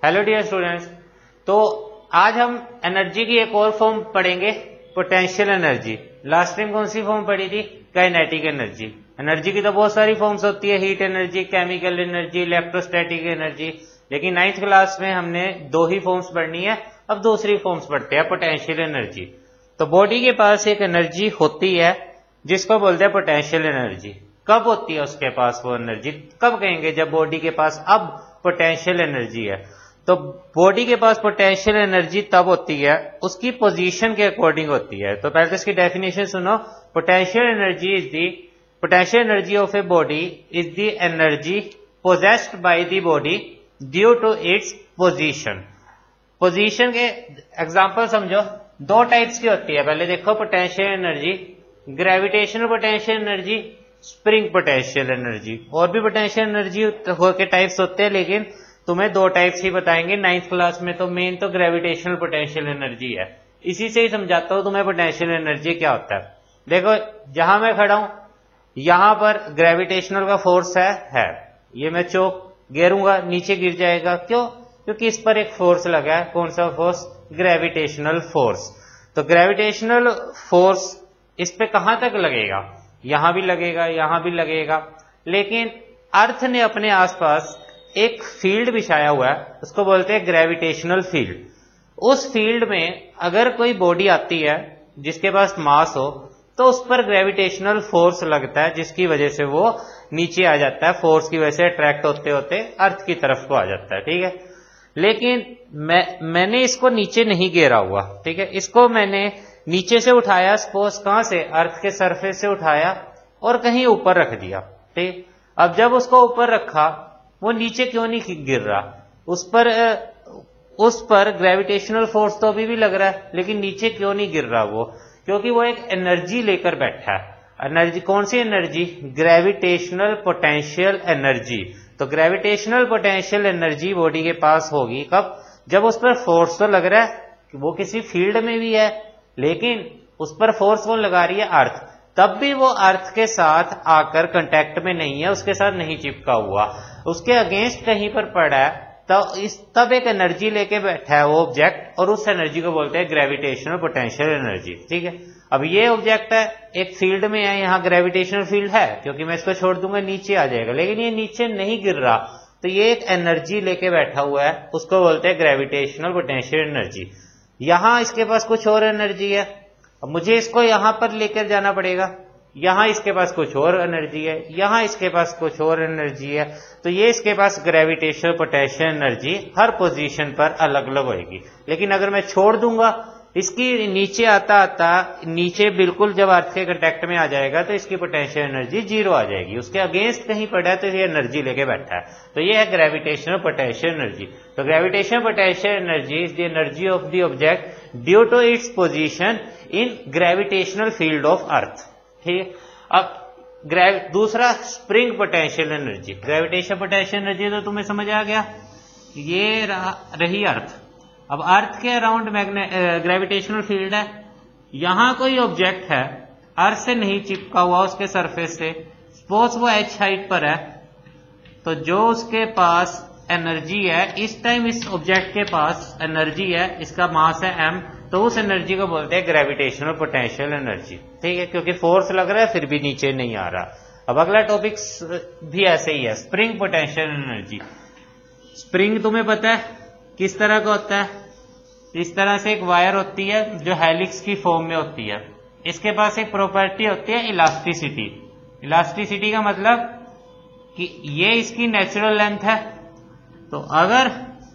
Hello dear students. तो आज हम एनर्जी की एक और फॉर्म पढ़ेंगे, पोटेंशियल एनर्जी। लास्ट टाइम कौन सी फॉर्म पढ़ी थी? Kinetic energy. एनर्जी की तो बहुत सारी फॉर्म्स होती है, heat energy, chemical energy, electrostatic energy. लेकिन 9th क्लास में हमने दो ही फॉर्म्स पढ़नी है, अब दूसरी फॉर्म्स पढ़ते हैं, पोटेंशियल एनर्जी। तो बॉडी के पास एक एनर्जी होती है जिसको बोलते हैं पोटेंशियल एनर्जी। कब होती है उसके पास वो एनर्जी? कब कहेंगे? जब बॉडी के पास अब पोटेंशियल एनर्जी है। तो बॉडी के पास पोटेंशियल एनर्जी तब होती है, उसकी पोजीशन के अकॉर्डिंग होती है। तो पहले तो इसकी डेफिनेशन सुनो। Potential energy of a body is the energy possessed by the body due to its position. Position के एग्जांपल समझो, दो टाइप्स की होती है। पहले देखो potential energy, gravitational potential energy, spring potential energy. और भी पोटेंशियल एनर्जी के टाइप्स होते हैं, लेकिन तुम्हें दो टाइप्स ही बताएंगे 9th क्लास में। तो मेन तो ग्रेविटेशनल पोटेंशियल एनर्जी है। इसी से ही समझाता हूं तुम्हें पोटेंशियल एनर्जी क्या होता है। देखो जहां मैं खड़ा हूं, यहां पर ग्रेविटेशनल का फोर्स है। ये मैं चौक गिरूंगा, नीचे गिर जाएगा। क्यों? क्योंकि इस पर एक फोर्स लगा है। कौन सा फोर्स? Gravitational force. तो ग्रेविटेशनल फोर्स इस पे कहां तक लगेगा? यहां भी लगेगा, यहां भी लगेगा। लेकिन अर्थ ने अपने आसपास एक फील्ड बिछाया हुआ है, उसको बोलते हैं ग्रेविटेशनल फील्ड। उस फील्ड में अगर कोई बॉडी आती है जिसके पास मास हो, तो उस पर ग्रेविटेशनल फोर्स लगता है, जिसकी वजह से वो नीचे आ जाता है। फोर्स की वजह से अट्रैक्ट होते होते अर्थ की तरफ को आ जाता है। ठीक है, लेकिन मैंने इसको नीचे नहीं गिरा हुआ। ठीक है, इसको मैंने नीचे से उठाया, सपोज कहां से? अर्थ के सरफेस से उठाया और कहीं ऊपर रख दिया। ठीक, अब जब उसको ऊपर रखा, वो नीचे क्यों नहीं गिर रहा? उस पर ग्रेविटेशनल फोर्स तो अभी भी लग रहा है, लेकिन नीचे क्यों नहीं गिर रहा वो? क्योंकि वो एक एनर्जी लेकर बैठा है। एनर्जी कौन सी एनर्जी? Gravitational potential energy. तो ग्रेविटेशनल पोटेंशियल एनर्जी बॉडी के पास होगी कब? जब उस पर फोर्स तो लग रहा है कि वो किसी फील्ड में भी है, लेकिन उस पर फोर्स कौन लगा रही है? अर्थ। तब भी वो अर्थ के साथ आकर कांटेक्ट में नहीं है, उसके साथ नहीं चिपका हुआ, उसके अगेंस्ट कहीं पर पड़ा है। तब एक एनर्जी लेके बैठा है वो ऑब्जेक्ट, और उस एनर्जी को बोलते हैं ग्रेविटेशनल पोटेंशियल एनर्जी। ठीक है, अब ये ऑब्जेक्ट है, एक फील्ड में है, यहां ग्रेविटेशनल फील्ड है, क्योंकि मैं इसको छोड़ दूंगा नीचे आ जाएगा, लेकिन ये नीचे नहीं गिर रहा। तो ये एक एनर्जी लेके बैठा हुआ है, उसको बोलते हैं ग्रेविटेशनल पोटेंशियल एनर्जी। यहां इसके पास कुछ और एनर्जी है, अब मुझे इसको यहां पर लेकर जाना पड़ेगा। यहां इसके पास कुछ और एनर्जी है, यहां इसके पास कुछ और एनर्जी है। तो ये इसके पास ग्रेविटेशनल पोटेंशियल एनर्जी हर पोजीशन पर अलग अलग होगी। लेकिन अगर मैं छोड़ दूंगा, इसकी नीचे आता आता नीचे बिल्कुल जब अर्थ के कांटेक्ट में आ जाएगा, तो इसकी पोटेंशियल एनर्जी 0 आ जाएगी। उसके अगेंस्ट कहीं पड़ा है, तो ये एनर्जी लेके बैठा है। तो ये है ग्रेविटेशनल पोटेंशियल एनर्जी। तो gravitational potential energy is the energy of the object due to its position in gravitational field of earth. ठीक, अब दूसरा spring potential energy. Gravitational potential energy तो तुम्हें समझ आ गया, ये रही अर्थ। अब अर्थ के अराउंड ग्रेविटेशनल फील्ड है। यहां कोई ऑब्जेक्ट है, अर्थ से नहीं चिपका हुआ, उसके सरफेस से, सपोज वो h हाइट पर है, तो जो उसके पास एनर्जी है, इस टाइम इस ऑब्जेक्ट के पास एनर्जी है, इसका मास है m, तो उस एनर्जी को बोलते हैं ग्रेविटेशनल पोटेंशियल एनर्जी। ठीक है, क्योंकि फोर्स लग रहा है फिर भी नीचे नहीं आ रहा। अब अगला टॉपिक भी ऐसे ही है, स्प्रिंग पोटेंशियल एनर्जी। स्प्रिंग तुम्हें पता है किस तरह का होता है? इस तरह से एक वायर होती है जो हेलिक्स की फॉर्म में होती है। इसके पास एक प्रॉपर्टी होती है इलास्टिसिटी। इलास्टिसिटी का मतलब कि ये इसकी नेचुरल लेंथ है। तो अगर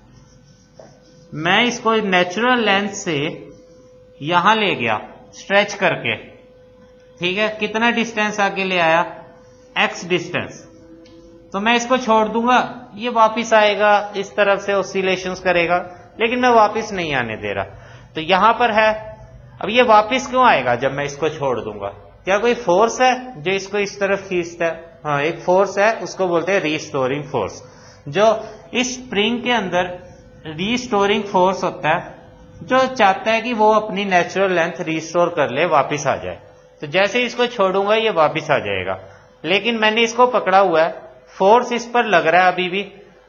मैं इसको नेचुरल लेंथ से यहां ले गया स्ट्रेच करके, ठीक है, कितना डिस्टेंस आगे ले आया? x distance. तो मैं इसको छोड़ दूंगा, ये वापिस आएगा, इस तरफ से ऑसिलेशंस करेगा, लेकिन मैं वापिस नहीं आने दे रहा। तो यहां पर है, अब ये वापिस क्यों आएगा जब मैं इसको छोड़ दूंगा? क्या कोई फोर्स है जो इसको इस तरफ खींचता है? हाँ, एक फोर्स है, उसको बोलते हैं रीस्टोरिंग फोर्स। जो इस स्प्रिंग के अंदर रीस्टोरिंग फोर्स होता है, जो चाहता है कि वो अपनी नेचुरल लेंथ रीस्टोर कर ले, वापिस आ जाए। तो जैसे इसको छोड़ूंगा ये वापिस आ जाएगा, लेकिन मैंने इसको पकड़ा हुआ है, फोर्स इस पर लग रहा है अभी भी,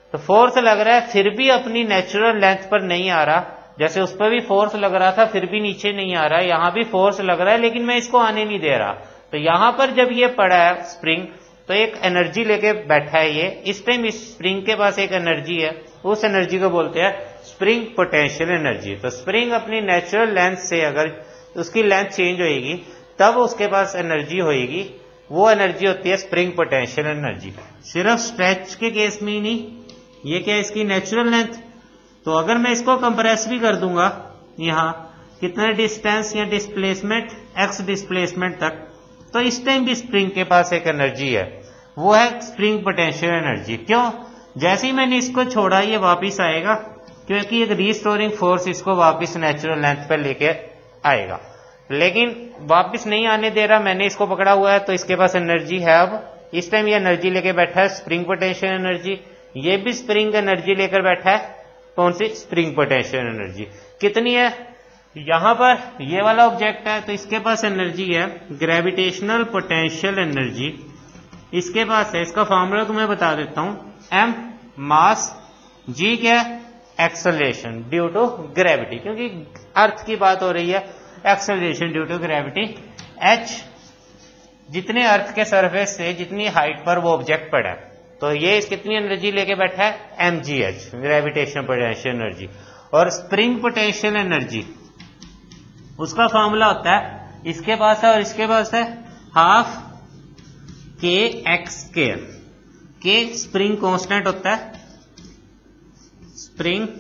तो फोर्स लग रहा है फिर भी अपनी नेचुरल लेंथ पर नहीं आ रहा, जैसे उस पर भी फोर्स लग रहा था फिर भी नीचे नहीं आ रहा, यहां भी फोर्स लग रहा है लेकिन मैं इसको आने नहीं दे रहा। तो यहां पर जब ये पड़ा है स्प्रिंग, तो एक एनर्जी लेके बैठा है ये, इस टाइम इस स्प्रिंग के पास एक एनर्जी है, उस एनर्जी को बोलते हैं स्प्रिंग पोटेंशियल एनर्जी। तो स्प्रिंग अपनी नेचुरल लेंथ से अगर उसकी लेंथ चेंज होएगी तब उसके पास एनर्जी होएगी, वो एनर्जी होती है स्प्रिंग पोटेंशियल एनर्जी। सिर्फ स्ट्रेच के केस में ही नहीं, ये क्या है इसकी नेचुरल लेंथ। तो अगर मैं इसको कंप्रेस भी कर दूंगा यहां कितने डिस्टेंस या डिस्प्लेसमेंट एक्स डिस्प्लेसमेंट तक, तो इस टाइम भी स्प्रिंग के पास एक एनर्जी है, वो है स्प्रिंग पोटेंशियल एनर्जी। क्यों? जैसे ही मैंने इसको छोड़ा ये वापिस आएगा, क्योंकि एक रीस्टोरिंग फोर्स इसको वापिस नेचुरल लेंथ पर लेके आएगा, लेकिन वापिस नहीं आने दे रहा, मैंने इसको पकड़ा हुआ है तो इसके पास एनर्जी है। अब इस टाइम ये एनर्जी लेके बैठा है स्प्रिंग पोटेंशियल एनर्जी, ये भी स्प्रिंग एनर्जी लेकर बैठा है, कौन सी? Spring potential energy. कितनी है? यहां पर ये वाला ऑब्जेक्ट है तो इसके पास एनर्जी है ग्रेविटेशनल पोटेंशियल एनर्जी, इसके पास है, इसका फॉर्मूला तुम्हें बता देता हूं, m मास, g क्या है? एक्सेलरेशन ड्यू टू ग्रेविटी, क्योंकि अर्थ की बात हो रही है, acceleration due to gravity, h जितने अर्थ के सरफेस से जितनी हाइट पर वो ऑब्जेक्ट पड़ा है, तो ये इस कितनी एनर्जी लेके बैठा है? mgh gravitational potential energy. और स्प्रिंग पोटेंशियल एनर्जी उसका फॉर्मूला होता है, इसके पास है और इसके पास है half K x square, K spring constant होता है, स्प्रिंग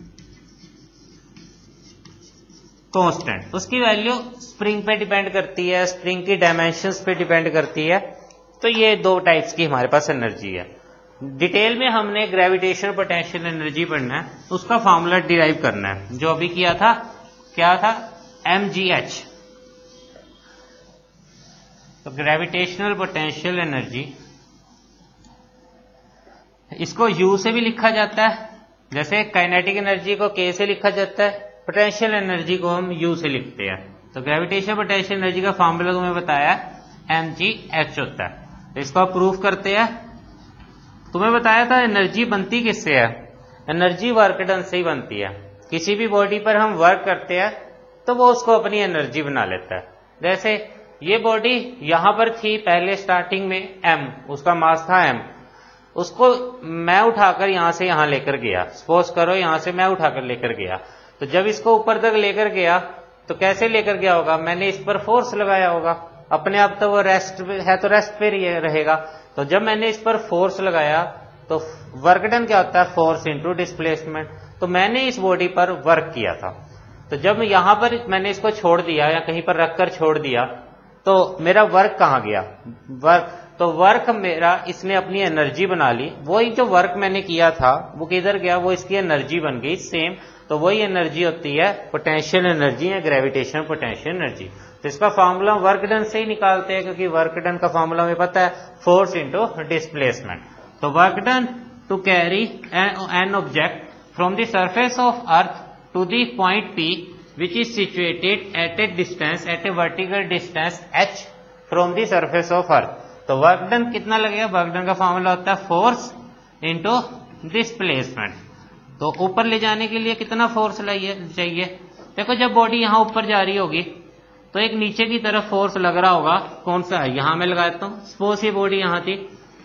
कांस्टेंट, उसकी वैल्यू स्प्रिंग पे डिपेंड करती है, स्प्रिंग की डायमेंशंस पे डिपेंड करती है। तो ये दो टाइप्स की हमारे पास एनर्जी है। डिटेल में हमने ग्रेविटेशनल पोटेंशियल एनर्जी पढ़ना है, उसका फॉर्मूला डिराइव करना है, जो अभी किया था, क्या था? mgh। तो ग्रेविटेशनल पोटेंशियल एनर्जी, इसको u से भी लिखा जाता है, जैसे काइनेटिक एनर्जी को k से लिखा जाता है, पोटेंशियल एनर्जी को हम u से लिखते हैं। तो ग्रेविटेशनल पोटेंशियल एनर्जी का फॉर्मूला तुम्हें बताया mgh होता है। तो इसको प्रूफ करते हैं। तुम्हें बताया था एनर्जी बनती किससे है? एनर्जी वर्क डन से ही बनती है। किसी भी बॉडी पर हम वर्क करते हैं तो वो उसको अपनी एनर्जी बना लेता है। जैसे ये बॉडी यहां पर थी पहले स्टार्टिंग में m, उसका मास था m, उसको मैं उठाकर यहां से यहां लेकर गया, सपोज करो यहां से मैं उठाकर लेकर गया, तो जब इसको ऊपर तक लेकर गया तो कैसे लेकर गया होगा? मैंने इस पर फोर्स लगाया होगा, अपने आप तो वो रेस्ट है तो रेस्ट पे रहेगा। तो जब मैंने इस पर फोर्स लगाया तो वर्क डन क्या होता है? Force into displacement. तो मैंने इस बॉडी पर वर्क किया था, तो जब यहां पर मैंने इसको छोड़ दिया या कहीं पर रखकर छोड़ दिया तो मेरा वर्क कहां गया? तो वर्क मेरा इसने अपनी एनर्जी बना ली, वही जो वर्क मैंने किया था वो किधर गया? वो इसकी एनर्जी बन गई सेम। तो वही एनर्जी होती है पोटेंशियल एनर्जी या ग्रेविटेशनल पोटेंशियल एनर्जी। तो इसका फॉर्मूला वर्क डन से ही निकालते हैं, क्योंकि वर्क डन का फॉर्मूला हमें पता है, फोर्स इंटू डिस्प्लेसमेंट। तो work done to carry an object from the surface of earth to the point P which is situated at a distance, at a vertical distance h from the surface of earth। तो work done कितना लगेगा? Work done का formula होता है force into displacement. तो ऊपर ले जाने के लिए कितना फोर्स चाहिए? देखो जब बॉडी यहां ऊपर जा रही होगी तो एक नीचे की तरफ फोर्स लग रहा होगा, कौन सा है? यहां मैं लगा देता हूं, सपोज ये बॉडी यहां थी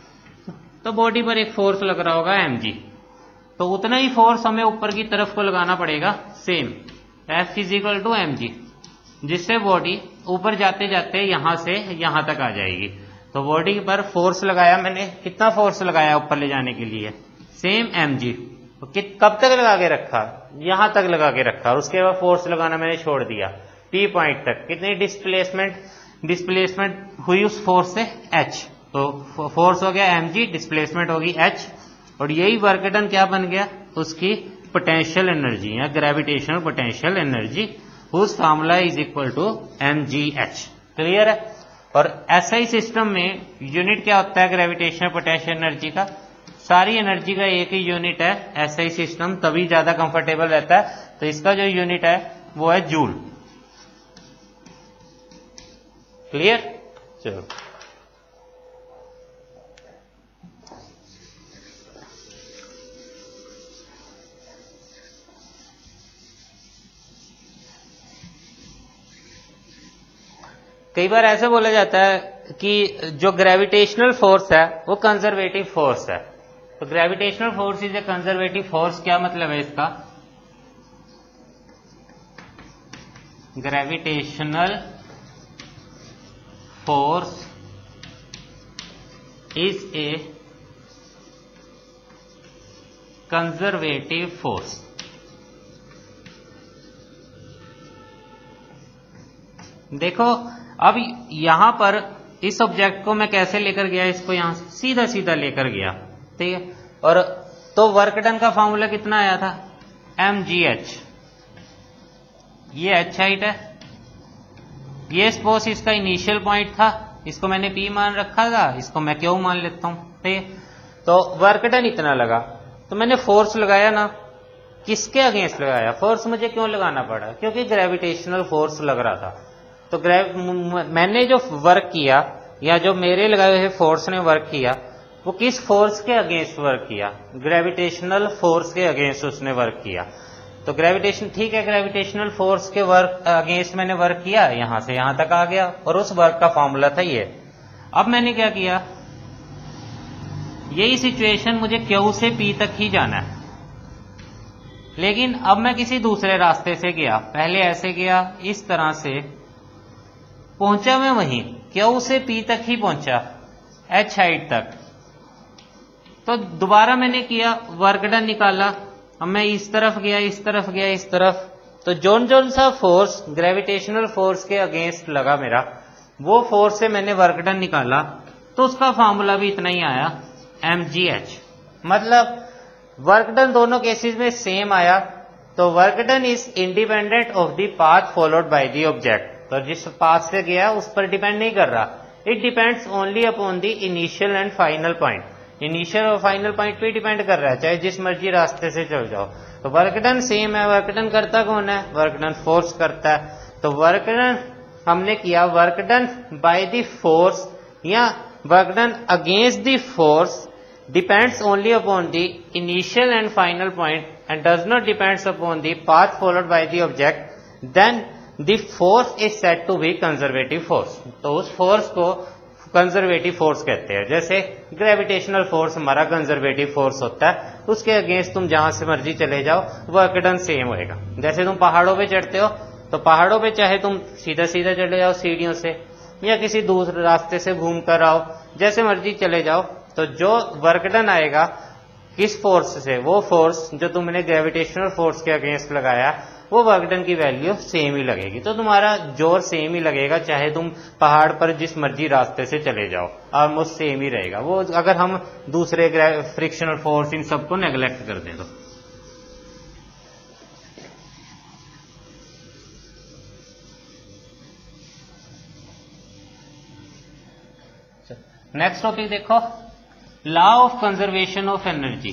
तो बॉडी पर एक फोर्स लग रहा होगा mg, तो उतना ही फोर्स हमें ऊपर की तरफ को लगाना पड़ेगा same, F equal to mg, जिससे बॉडी ऊपर जाते जाते यहां से यहां तक आ जाएगी। तो बॉडी पर फोर्स लगाया मैंने, कितना फोर्स लगाया ऊपर ले जाने के लिए? Same mg। तो कब तक लगा के रखा? यहां तक लगा के रखा, और उसके बाद फोर्स लगाना मैंने छोड़ दिया P पॉइंट तक। कितनी डिस्प्लेसमेंट हुई उस फोर्स से? h। तो फोर्स हो गया mg, डिस्प्लेसमेंट होगी h, और यही वर्क डन क्या बन गया? उसकी पोटेंशियल एनर्जी या gravitational potential energy, whose formula is equal to mgh। Clear है? और एसआई सिस्टम में यूनिट क्या होता है ग्रेविटेशनल पोटेंशियल एनर्जी का? सारी एनर्जी का एक ही यूनिट है एसआई सिस्टम, तभी ज्यादा कंफर्टेबल रहता है। तो इसका जो यूनिट है वो है जूल। क्लियर? चलो कई बार ऐसे बोला जाता है कि जो ग्रेविटेशनल फोर्स है वो कंजर्वेटिव फोर्स है। तो gravitational force is a conservative force, क्या मतलब है इसका? Gravitational force is a conservative force. देखो अब यहां पर इस ऑब्जेक्ट को मैं कैसे लेकर गया, इसको यहां से सीधा सीधा लेकर गया, ठीक है। और तो वर्क डन का फॉर्मूला कितना आया था? mgh। ये h हाइट है, ये सपोज इसका इनिशियल पॉइंट था, इसको मैंने p मान रखा था, इसको मैं q मान लेता हूं, ठीक है। तो वर्क डन इतना लगा, तो मैंने फोर्स लगाया ना, किसके अगेंस्ट लगाया? फोर्स मुझे क्यों लगाना पड़ा? क्योंकि ग्रेविटेशनल फोर्स लग रहा था। तो मैंने जो वर्क किया या जो मेरे लगाए हुए फोर्स ने वर्क किया, वो किस फोर्स के अगेंस्ट वर्क किया? ग्रेविटेशनल फोर्स के अगेंस्ट उसने वर्क किया। तो ग्रेविटेशन, ठीक है, ग्रेविटेशनल फोर्स के वर्क अगेंस्ट मैंने वर्क किया, यहां से यहां तक आ गया, और उस वर्क का फॉर्मूला था ये। अब मैंने क्या किया, यही सिचुएशन मुझे Q से P तक ही जाना है, लेकिन अब मैं किसी दूसरे रास्ते से गया। पहले ऐसे गया, इस तरह से पहुंचा, मैं वहीं Q से P तक ही पहुंचा, h हाइट तक। तो दोबारा मैंने किया, वर्क डन निकाला, अब मैं इस तरफ गया, इस तरफ गया, इस तरफ। तो जोन जोन सा फोर्स ग्रेविटेशनल फोर्स के अगेंस्ट लगा मेरा, वो फोर्स से मैंने वर्क डन निकाला, तो उसका फॉर्मूला भी इतना ही आया, mgh। मतलब वर्क डन दोनों केसेस में सेम आया। तो work done is independent of the path followed by the object. तो जिस पाथ से गया उस पर डिपेंड नहीं कर रहा, it depends only upon the initial and final point. Initial और फाइनल पॉइंट पे डिपेंड कर रहा है, चाहे जिस मर्जी रास्ते से चल जाओ। तो वर्क डन सेम है। वर्क डन करता कौन है? वर्क डन फोर्स करता है। तो वर्क डन हमने किया, work done by the force या work done against the force depends only upon the initial and final point and does not depends upon the path followed by the object, then the force is said to be conservative force। तो उस force को conservative force कहते हैं। जैसे gravitational force हमारा conservative force होता है, उसके अगेंस्ट तुम जहां से मर्जी चले जाओ, वर्क डन सेम होएगा। जैसे तुम पहाड़ों पे चढ़ते हो, तो पहाड़ों पे चाहे तुम सीधा सीधा चले जाओ सीढ़ियों से, या किसी दूसरे रास्ते से घूम कर आओ, जैसे मर्जी चले जाओ, तो जो वर्क डन आएगा किस फोर्स से, वो फोर्स जो तुमने ग्रेविटेशनल फोर्स के अगेंस्ट लगाया, वो वर्क डन की वैल्यू सेम ही लगेगी। तो तुम्हारा जोर सेम ही लगेगा, चाहे तुम पहाड़ पर जिस मर्जी रास्ते से चले जाओ, ऑलमोस्ट सेम ही रहेगा वो, अगर हम दूसरे फ्रिक्शनल फोर्स इन सबको नेग्लेक्ट कर दें तो। नेक्स्ट टॉपिक देखो, law of conservation of energy.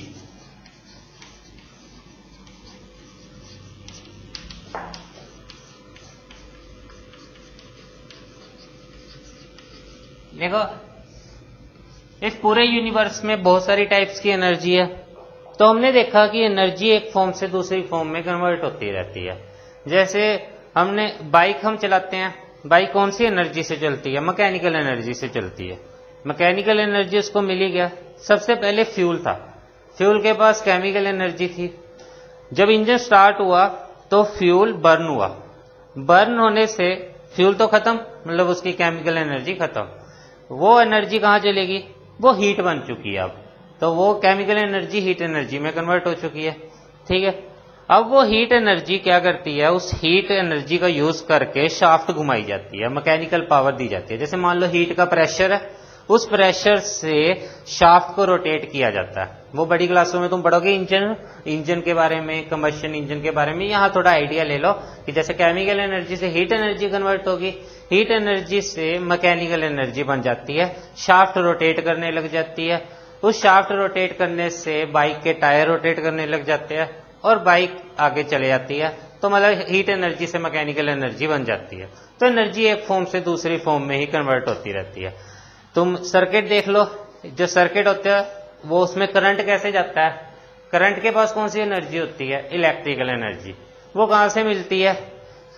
देखो, इस पूरे यूनिवर्स में बहुत सारी टाइप्स की एनर्जी है। तो हमने देखा कि एनर्जी एक फॉर्म से दूसरी फॉर्म में कन्वर्ट होती रहती है। जैसे हमने बाइक हम चलाते हैं, बाइक कौन सी एनर्जी से चलती है? मैकेनिकल एनर्जी से चलती है। मैकेनिकल एनर्जी उसको मिली क्या? सबसे पहले फ्यूल था, फ्यूल के पास केमिकल एनर्जी थी। जब इंजन स्टार्ट हुआ तो फ्यूल बर्न हुआ, बर्न होने से फ्यूल तो खत्म, मतलब उसकी केमिकल एनर्जी खत्म। वो एनर्जी कहां चलेगी? वो हीट बन चुकी है अब, तो वो केमिकल एनर्जी हीट एनर्जी में कन्वर्ट हो चुकी है, ठीक है। अब वो हीट एनर्जी क्या करती है? उस हीट एनर्जी का यूज करके शाफ्ट घुमाई जाती है, मैकेनिकल पावर दी जाती है। जैसे मान लो हीट का प्रेशर है, उस प्रेशर से शाफ्ट को रोटेट किया जाता है। वो बड़ी क्लासों में तुम पढ़ोगे इंजन के बारे में, कंबशन इंजन के बारे में। यहाँ थोड़ा आइडिया ले लो कि जैसे केमिकल एनर्जी से हीट एनर्जी कन्वर्ट होगी, हीट एनर्जी से मैकेनिकल एनर्जी बन जाती है, शाफ्ट रोटेट करने लग जाती है। उस शाफ्ट रोटेट करने से बाइक के टायर रोटेट करने लग जाते हैं और बाइक आगे चले जाती है। तो मतलब हीट एनर्जी से मैकेनिकल एनर्जी बन जाती है। तो एनर्जी एक फॉर्म से दूसरी फॉर्म में ही कन्वर्ट होती रहती है। तुम सर्किट देख लो, जो सर्किट होते हैं वो उसमें करंट कैसे जाता है? करंट के पास कौन सी एनर्जी होती है? Electrical energy. वो कहां से मिलती है?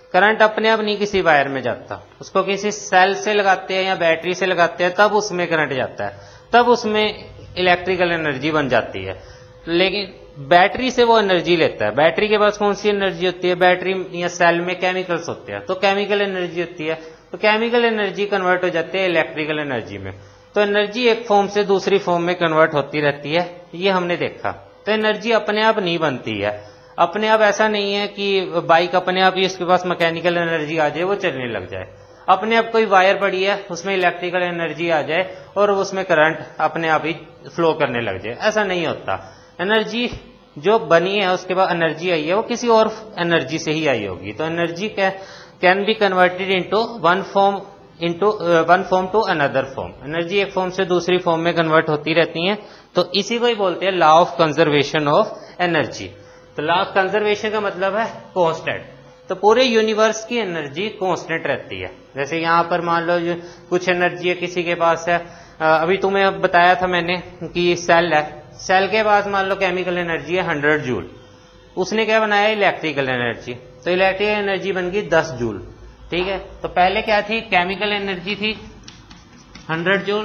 करंट अपने आप नहीं किसी वायर में जाता, उसको किसी सेल से लगाते हैं या बैटरी से लगाते हैं, तब उसमें करंट जाता है, तब उसमें इलेक्ट्रिकल एनर्जी बन जाती है। लेकिन बैटरी से वो एनर्जी लेता है। बैटरी के पास कौन सी एनर्जी होती है? बैटरी या सेल में केमिकल्स होते हैं, तो केमिकल एनर्जी होती है, तो केमिकल एनर्जी कन्वर्ट हो जाती है इलेक्ट्रिकल एनर्जी में। तो एनर्जी एक फॉर्म से दूसरी फॉर्म में कन्वर्ट होती रहती है, ये हमने देखा। तो एनर्जी अपने आप नहीं बनती है, अपने आप ऐसा नहीं है कि बाइक अपने आप ही उसके पास मैकेनिकल एनर्जी आ जाए वो चलने लग जाए। अपने आप कोई वायर पड़ी है उसमें इलेक्ट्रिकल एनर्जी आ जाए और उसमें करंट अपने आप ही फ्लो करने लग जाए, ऐसा नहीं होता। एनर्जी जो बनी है उसके बाद एनर्जी आई है वो किसी और एनर्जी से ही आई होगी। तो energy can be converted into one form to another form. Energy एक फॉर्म से दूसरी फॉर्म में कन्वर्ट होती रहती है। तो इसी को ही बोलते हैं law of conservation of energy. तो लॉ ऑफ कंजर्वेशन का मतलब है कांस्टेंट। तो पूरे यूनिवर्स की एनर्जी कांस्टेंट रहती है। जैसे यहाँ पर मान लो कुछ एनर्जी है किसी के पास है, अभी तुम्हें बताया था मैंने कि सेल है, सेल के पास मान लो केमिकल एनर्जी है 100 जूल, उसने क्या बनाया? Electrical energy. तो इलेक्ट्रिकल एनर्जी बन गई 10 जूल, ठीक है। तो पहले क्या थी? केमिकल एनर्जी थी 100 जूल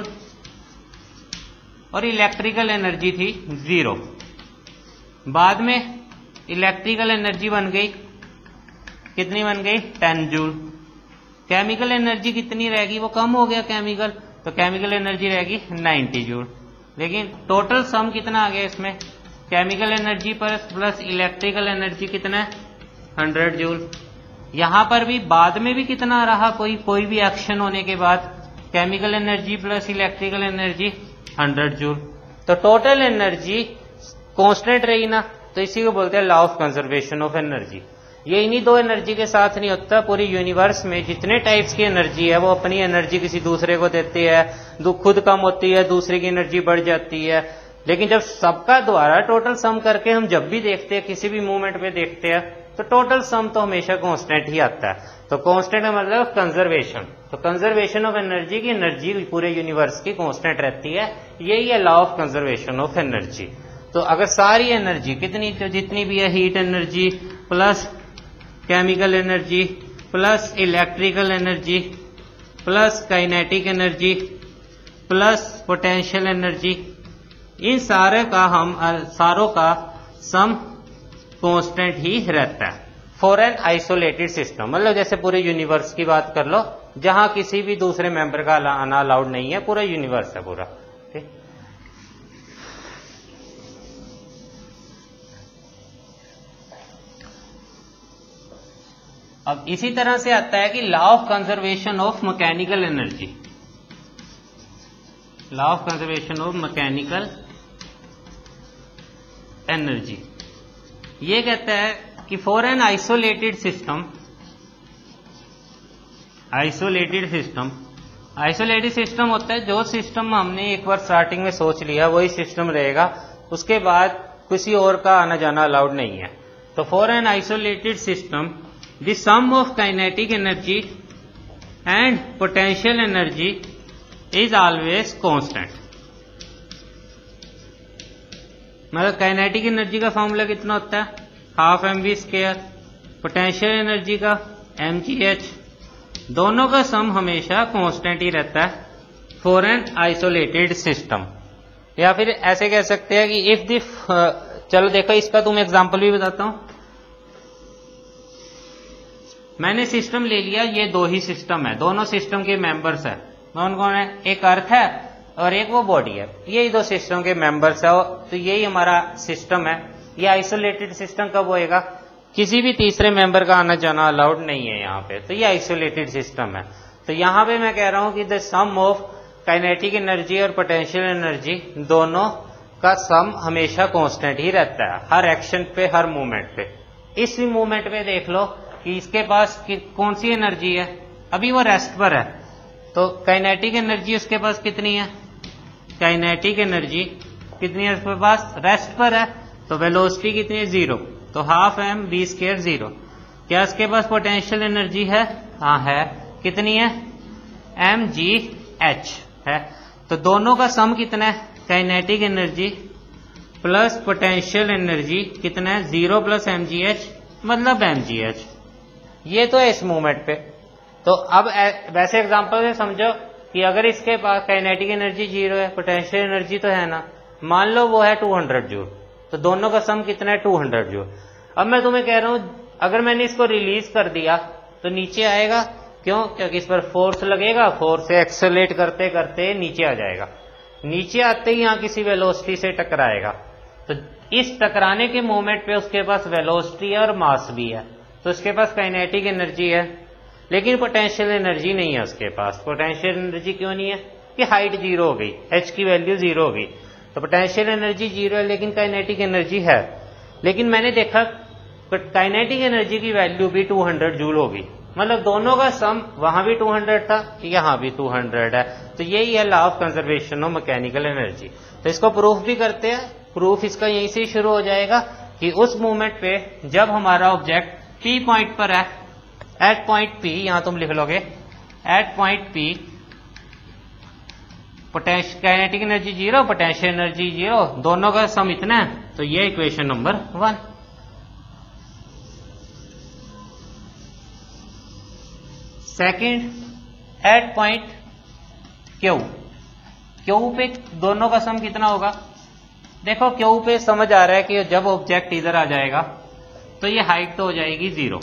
और इलेक्ट्रिकल एनर्जी थी 0। बाद में इलेक्ट्रिकल एनर्जी बन गई, कितनी बन गई? 10 जूल। केमिकल एनर्जी कितनी रहेगी? वो कम हो गया केमिकल, तो केमिकल एनर्जी रहेगी 90 जूल। लेकिन टोटल सम कितना आ गया इसमें? केमिकल एनर्जी पर प्लस इलेक्ट्रिकल एनर्जी कितना है? 100 जूल। यहां पर भी बाद में भी कितना रहा? कोई भी एक्शन होने के बाद chemical energy plus electrical energy 100 joule. तो टोटल एनर्जी कांस्टेंट रही ना, तो इसी को बोलते हैं law of conservation of energy. ये इन्हीं दो एनर्जी के साथ नहीं होता, पूरी यूनिवर्स में जितने टाइप्स की एनर्जी है वो अपनी एनर्जी किसी दूसरे को देती है, खुद कम होती है, दूसरे की एनर्जी बढ़ जाती है। लेकिन जब सबका द्वारा टोटल सम करके हम जब भी देखते हैं, किसी भी मूवमेंट में देखते हैं, तो टोटल सम तो हमेशा कांस्टेंट ही आता है। तो कांस्टेंट का मतलब कंजर्वेशन। तो कंजर्वेशन ऑफ एनर्जी की एनर्जी पूरे यूनिवर्स की कांस्टेंट रहती है, यही है law of conservation of energy. तो अगर सारी एनर्जी कितनी तो जितनी भी है, heat energy plus chemical energy plus electrical energy plus kinetic energy plus potential energy, इन सारों का सम कांस्टेंट ही रहता है फॉर एन आइसोलेटेड सिस्टम। मतलब जैसे पूरे यूनिवर्स की बात कर लो, जहां किसी भी दूसरे मेंबर का आना अलाउड नहीं है, पूरा यूनिवर्स है पूरा, ठीक। अब इसी तरह से आता है कि law of conservation of mechanical energy. Law of conservation of mechanical energy ये कहता है कि फॉर एन आइसोलेटेड सिस्टम होता है जो सिस्टम हमने एक बार स्टार्टिंग में सोच लिया वही सिस्टम रहेगा, उसके बाद किसी और का आना जाना अलाउड नहीं है। तो for an isolated system the sum of kinetic energy and potential energy is always constant. मतलब काइनेटिक एनर्जी का फॉर्मूला कितना होता है? Half mv²। पोटेंशियल एनर्जी का mgh। दोनों का सम हमेशा कांस्टेंट ही रहता है फॉर एन आइसोलेटेड सिस्टम। या फिर ऐसे कह सकते हैं कि इफ द चलो देखो इसका तुम एग्जांपल भी बताता हूं। मैंने सिस्टम ले लिया, ये दो ही सिस्टम है, दोनों सिस्टम के मेंबर्स है। कौन कौन है? एक अर्थ है और एक वो बॉडी है, यही दो सिस्टम के मेंबर्स है। तो यही हमारा सिस्टम है। ये आइसोलेटेड सिस्टम कब होएगा? किसी भी तीसरे मेंबर का आना जाना अलाउड नहीं है यहाँ पे, तो ये आइसोलेटेड सिस्टम है। तो यहाँ पे मैं कह रहा हूं कि the sum of kinetic energy और पोटेंशियल एनर्जी दोनों का सम हमेशा कांस्टेंट ही रहता है, हर एक्शन पे, हर मूवमेंट पे। इस मूवमेंट पे देख लो कि इसके पास कौन सी एनर्जी है, अभी वो रेस्ट पर है, तो काइनेटिक एनर्जी उसके पास कितनी है? काइनेटिक एनर्जी कितनी है उसके पास? रेस्ट पर है। तो वेलोसिटी कितनी है? 0। तो हाफ mv², 0। क्या इसके पास पोटेंशियल एनर्जी है? हाँ है। कितनी है? mgh है। तो दोनों का सम कितना है? Kinetic energy plus potential energy कितना है? 0 प्लस mgh मतलब mgh। ये तो है इस मूवमेंट पे। तो अब वैसे एग्जांपल से समझो कि अगर इसके पास काइनेटिक एनर्जी 0 है, पोटेंशियल एनर्जी तो है ना, मान लो वो है 200 जूल, तो दोनों का सम कितना है 200 जूल। अब मैं तुम्हें कह रहा हूं अगर मैंने इसको रिलीज कर दिया तो नीचे आएगा, क्यों? क्योंकि इस पर फोर्स लगेगा, फोर्स से एक्सेलरेट करते करते नीचे आ जाएगा, नीचे आते ही यहां किसी वेलोसिटी से टकराएगा, तो इस टकराने के मोमेंट पे उसके पास वेलोसिटी है और मास भी है, तो उसके पास काइनेटिक एनर्जी है, लेकिन पोटेंशियल एनर्जी नहीं है उसके पास। पोटेंशियल एनर्जी क्यों नहीं है? कि हाइट 0 हो गई, h की वैल्यू 0 हो गई, तो पोटेंशियल एनर्जी 0 है लेकिन काइनेटिक एनर्जी है। लेकिन मैंने देखा काइनेटिक एनर्जी की वैल्यू भी 200 जूल होगी, मतलब दोनों का सम वहां भी 200 था, यहां भी 200 है, तो यही है law of conservation of mechanical energy. तो इसको प्रूफ भी करते हैं। प्रूफ इसका यहीं से शुरू हो जाएगा कि उस मूवमेंट पे जब हमारा ऑब्जेक्ट P पॉइंट पर है, एट पॉइंट P, यहां तुम लिख लोगे at point P kinetic energy 0, potential energy 0, दोनों का सम इतना है, तो ये equation number 1। Second, at point Q पे दोनों का सम कितना होगा? देखो Q पे समझ आ रहा है कि जब ऑब्जेक्ट इधर आ जाएगा तो ये हाइट तो हो जाएगी 0।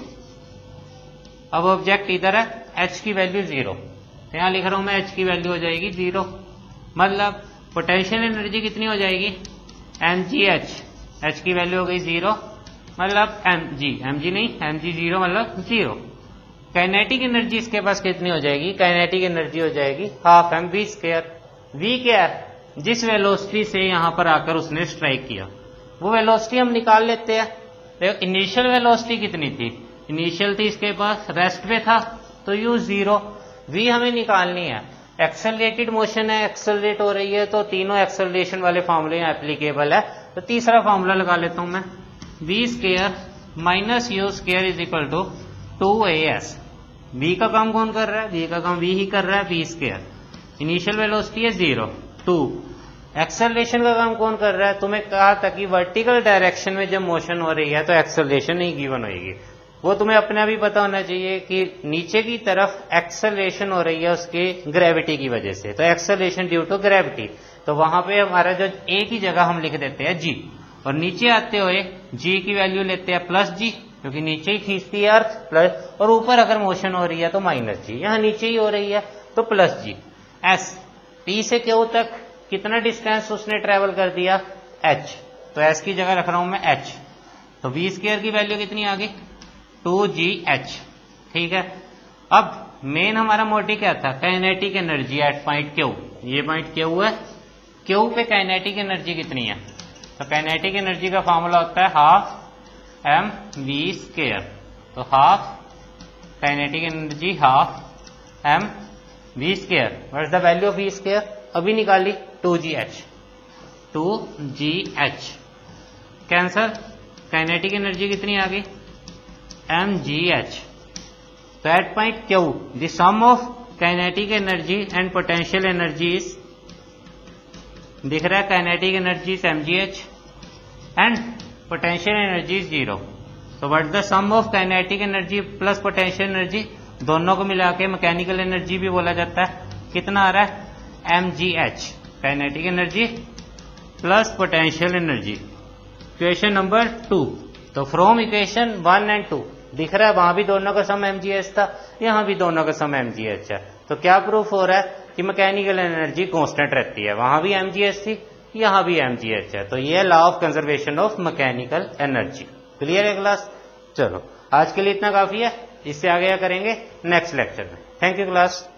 अब ऑब्जेक्ट इधर है, h की वैल्यू 0, तो यहां लिख रहा हूं मैं h की वैल्यू हो जाएगी 0, मतलब पोटेंशियल एनर्जी कितनी हो जाएगी? mgh, h की वैल्यू हो गई 0, मतलब mg नहीं, mg 0 मतलब 0। काइनेटिक एनर्जी इसके पास कितनी हो जाएगी? काइनेटिक एनर्जी हो जाएगी हाफ mv स्क्वायर। v क्या है? जिस वेलोसिटी से यहां पर आकर उसने स्ट्राइक किया, वो वेलोसिटी हम निकाल लेते हैं। देखो इनिशियल वेलोसिटी कितनी थी? इनिशियल थी इसके पास, रेस्ट पे था, तो u 0, v हमें निकालनी है। एक्सेलरेटेड मोशन है, एक्सेलरेट हो रही है, तो तीनों एक्सेलरेशन वाले फॉर्मूले एप्लीकेबल है, तो तीसरा फॉर्मूला लगा लेता हूं मैं, v square minus u square is equal to 2as। v का काम कौन कर रहा है? v का काम v ही कर रहा है, v स्क्वायर। इनिशियल वेलोसिटी है 0, 2। एक्सेलरेशन का काम कौन कर रहा है? तुम्हें कहा था कि वर्टिकल डायरेक्शन में जब मोशन हो रही है तो एक्सेलरेशन नहीं गिवन होगी, वो तुम्हें अपने आप ही पता होना चाहिए कि नीचे की तरफ एक्सेलरेशन हो रही है उसके ग्रेविटी की वजह से, तो एक्सेलरेशन ड्यू टू ग्रेविटी, तो वहां पे हमारा जो एक ही जगह हम लिख देते हैं g, और नीचे आते हुए g की वैल्यू लेते हैं +g, क्योंकि नीचे ही खींचती है अर्थ प्लस, और ऊपर अगर मोशन हो रही है तो -g, यहां नीचे ही हो रही है तो +g। s, P से Q तक कितना डिस्टेंस उसने ट्रेवल कर दिया? h, तो s की जगह रख रहा हूं मैं h, तो v स्क्वायर की वैल्यू कितनी आ गई? 2gh। ठीक है, अब मेन हमारा मोटिव क्या था? Kinetic energy at point Q, ये पॉइंट Q है, Q पे काइनेटिक एनर्जी कितनी है? तो काइनेटिक एनर्जी का फॉर्मूला होता है हाफ mv स्क्वायर, तो half kinetic energy half mv square, what is the value of v square? अभी निकाली 2gh, 2gh cancer, kinetic energy कितनी आ गई? mgh। तो at point Q the sum of kinetic energy and potential energy is, दिख रहा है kinetic energy is mgh and potential energy is 0, तो what the sum of kinetic energy plus potential energy, दोनों को मिला के मैकेनिकल एनर्जी भी बोला जाता है, कितना आ रहा है? mgh, kinetic energy plus potential energy. Equation number 2, तो फ्रॉम इक्वेशन 1 एंड 2 दिख रहा है वहां भी दोनों का सम mgh था, यहां भी दोनों का सम mgh है, तो क्या प्रूफ हो रहा है? कि मैकेनिकल एनर्जी कांस्टेंट रहती है, वहां भी mgh थी, यहां भी mgh है, तो ये law of conservation of mechanical energy. Clear है क्लास? चलो आज के लिए इतना काफी है, इससे आगे करेंगे नेक्स्ट लेक्चर में। Thank you class.